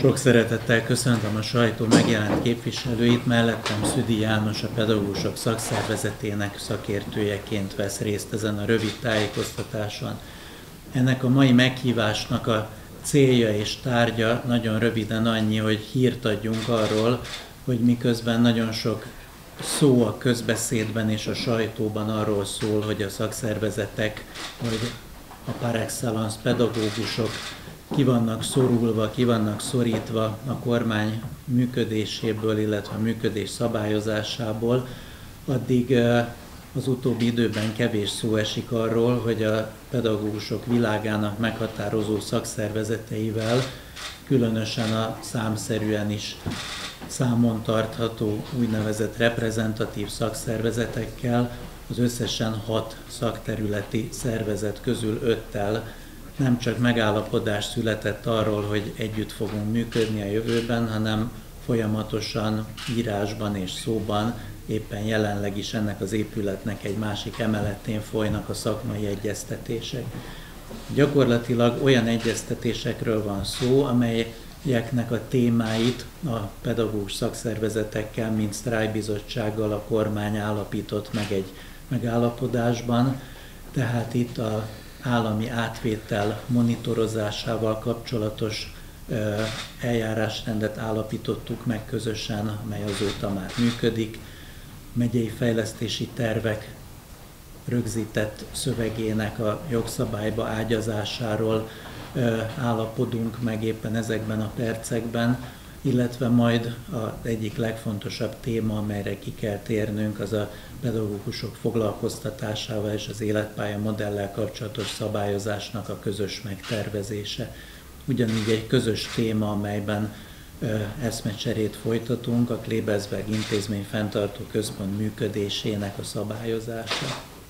Sok szeretettel köszöntöm a sajtó megjelent képviselőit, mellettem Szüdi János, a Pedagógusok Szakszervezetének szakértőjeként vesz részt ezen a rövid tájékoztatáson. Ennek a mai meghívásnak a célja és tárgya nagyon röviden annyi, hogy hírt adjunk arról, hogy miközben nagyon sok szó a közbeszédben és a sajtóban arról szól, hogy a szakszervezetek, vagy a par excellence pedagógusok ki vannak szorulva, ki vannak szorítva a kormány működéséből, illetve a működés szabályozásából, addig az utóbbi időben kevés szó esik arról, hogy a pedagógusok világának meghatározó szakszervezeteivel, különösen a számszerűen is számon tartható úgynevezett reprezentatív szakszervezetekkel, az összesen 6 szakterületi szervezet közül 5-tel nem csak megállapodás született arról, hogy együtt fogunk működni a jövőben, hanem folyamatosan írásban és szóban, éppen jelenleg is ennek az épületnek egy másik emeletén folynak a szakmai egyeztetések. Gyakorlatilag olyan egyeztetésekről van szó, amelyeknek a témáit a pedagógus szakszervezetekkel, mint sztrájkbizottsággal a kormány állapított meg egy megállapodásban, tehát itt az állami átvétel monitorozásával kapcsolatos eljárásrendet állapítottuk meg közösen, amely azóta már működik. Megyei fejlesztési tervek rögzített szövegének a jogszabályba ágyazásáról állapodunk meg éppen ezekben a percekben, illetve majd az egyik legfontosabb téma, amelyre ki kell térnünk, az a pedagógusok foglalkoztatásával és az életpálya modellel kapcsolatos szabályozásnak a közös megtervezése. Ugyanígy egy közös téma, amelyben eszmecserét folytatunk, a Klebersberg Intézmény Fenntartó Központ működésének a szabályozása.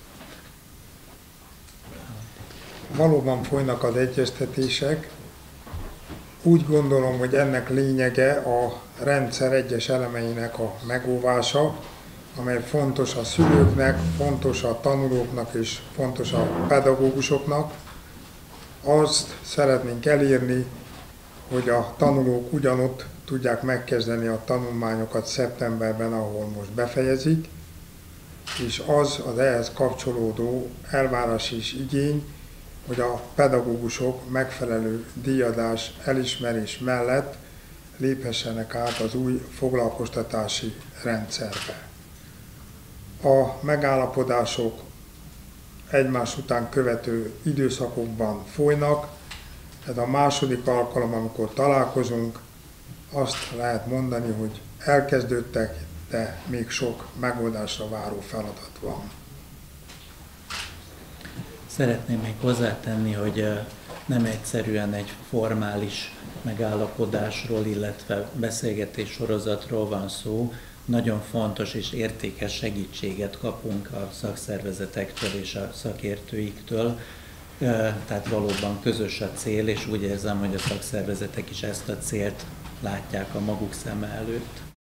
Valóban folynak az egyeztetések. Úgy gondolom, hogy ennek lényege a rendszer egyes elemeinek a megóvása, amely fontos a szülőknek, fontos a tanulóknak és fontos a pedagógusoknak. Azt szeretnénk elérni, hogy a tanulók ugyanott tudják megkezdeni a tanulmányokat szeptemberben, ahol most befejezik, és az ehhez kapcsolódó elvárás és igény, hogy a pedagógusok megfelelő díjadás, elismerés mellett léphessenek át az új foglalkoztatási rendszerbe. A megállapodások egymás után követő időszakokban folynak. Ez a második alkalom, amikor találkozunk, azt lehet mondani, hogy elkezdődtek, de még sok megoldásra váró feladat van. Szeretném még hozzátenni, hogy nem egyszerűen egy formális megállapodásról, illetve beszélgetés sorozatról van szó. Nagyon fontos és értékes segítséget kapunk a szakszervezetektől és a szakértőiktől, tehát valóban közös a cél, és úgy érzem, hogy a szakszervezetek is ezt a célt látják a maguk szeme előtt.